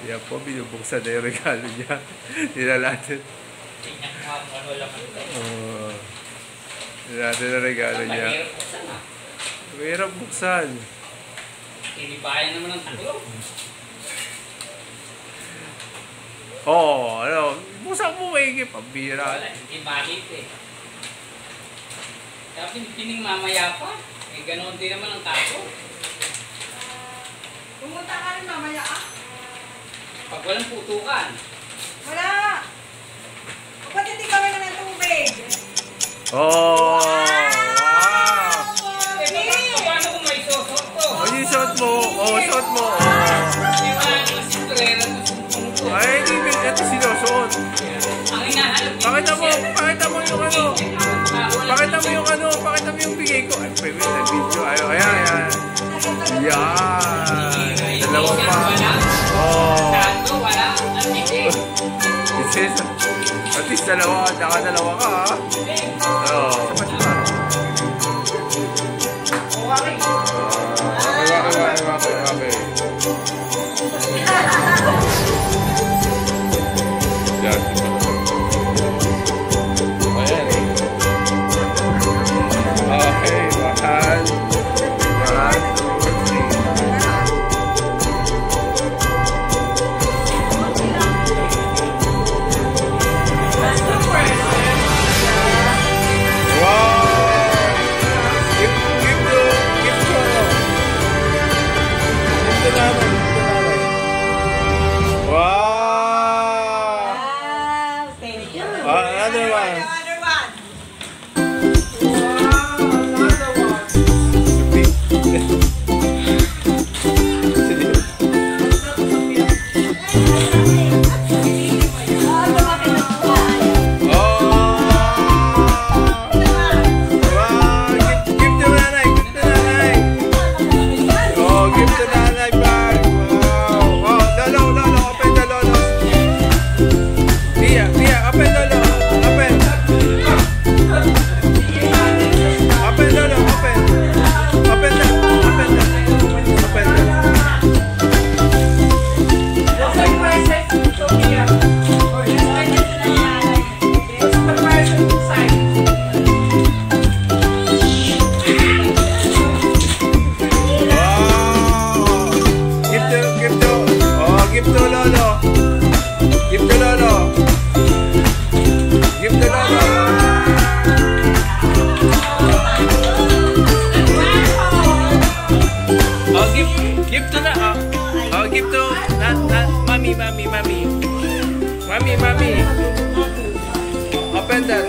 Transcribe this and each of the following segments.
Yan po, binubuksan na yung regalo niya. Nilalatan. Nilalatan na regalo niya. Mahirap buksan. Tinibayan naman ang taklo. Oo, ano, buksan mo maigi, pambira. Wala, hindi mahit eh. Kaya pining mamaya pa. Eh, ganoon din naman ang tako. Pumunta ka rin mamaya ah. Pag walang putukan. Wala. Ba't hindi kami na ng tubig? Oh! Wow! Paano kung may sosot to? Oh, yung shot mo. Oh, shot mo. Oh. Di ba yung sinturera na sumpong to? Ay, hindi. Ito sinusuot. Ang hinahanap niya. Pakita mo yung ano. Pakita mo yung bigay ko. Ay, pwede na video. Ayan. Yan. Dalawa pa. Oh. Tatlo, wala. Ang bitin. At least dalawa ka ha. Oo. Okay. Yan. Ayan. Okay, mahal. Another one. Give to mommy. Open that.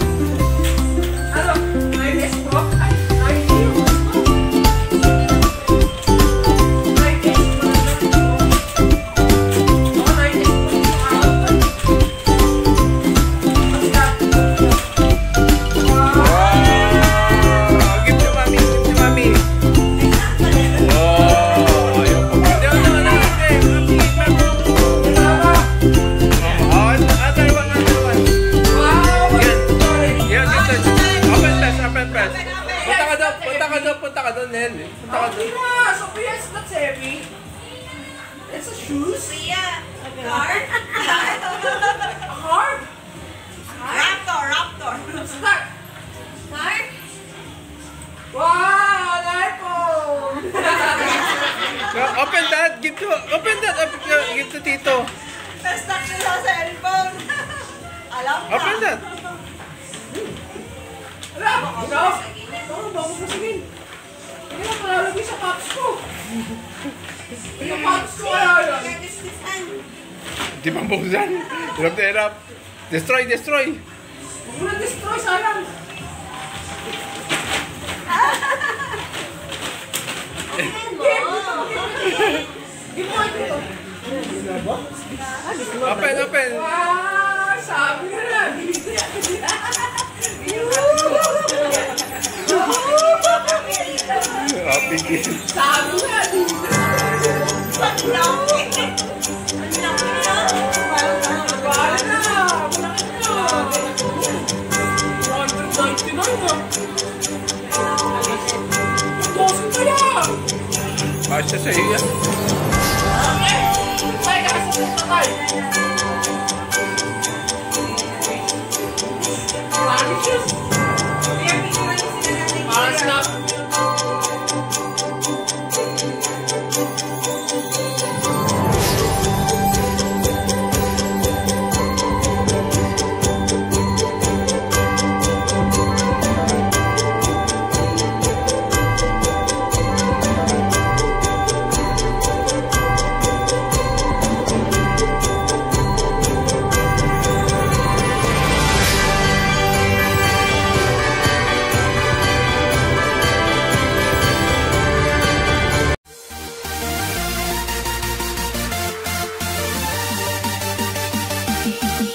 Punta ka doon, Nel. Punta ka doon. Sophia, it's not heavy. It's a shoes. Sophia, a card? A card? Raptor. Start. Card? Wow, an iPhone. Open that. Give to Tito. Stuck siya sa cellphone. Alam na. Open that. Alam, ikaw? Bago ko sagin. Hindi na palalagay sa pops ko. Yung pops ko kaya yun. Di ba buksan? Hirap. Destroy. Huwag mo na destroy, sayang. Give mo ito. Open. Ah, sabi ka na. Happy game. Sabi ka. Kasya sa iyo. Okay. Thank you.